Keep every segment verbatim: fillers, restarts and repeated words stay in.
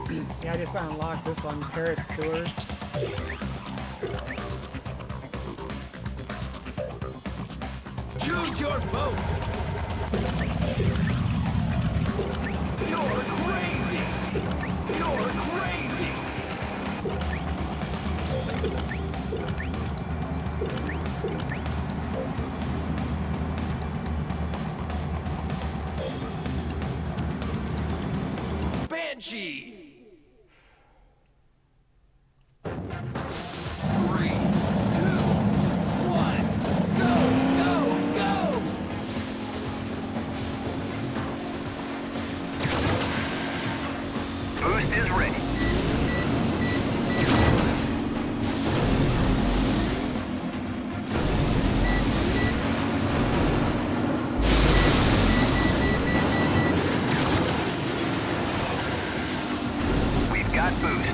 Yeah, I just unlocked this one, Paris Sewers. Choose your boat! You're crazy! You're crazy! Banshee! Three, two, one, go, go, go! Boost is ready. We've got boost.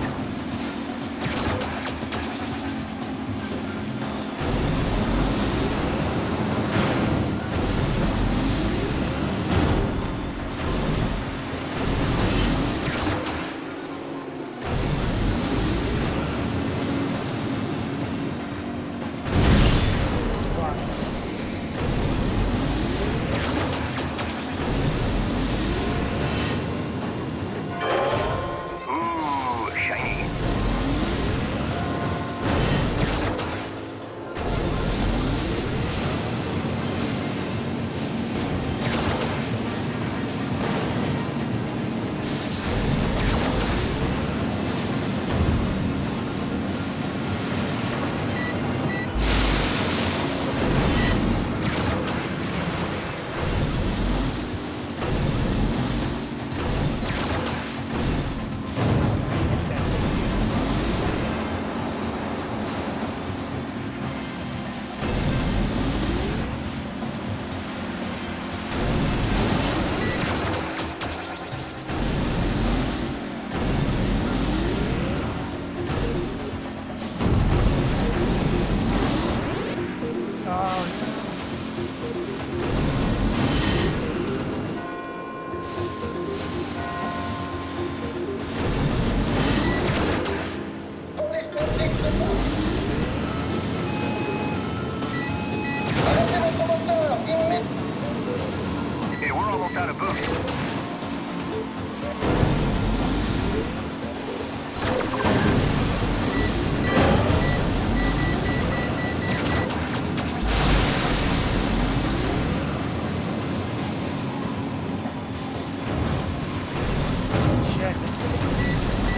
Ooh, shiny. Hey, we're almost out of boost. Shit, this thing.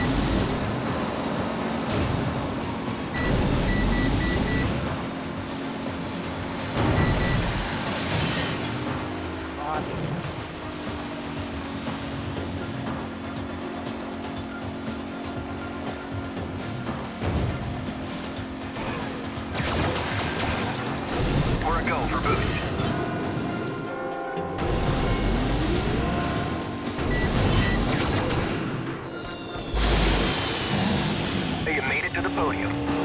Fuck. We're a go for boost. Hey, you made it to the podium.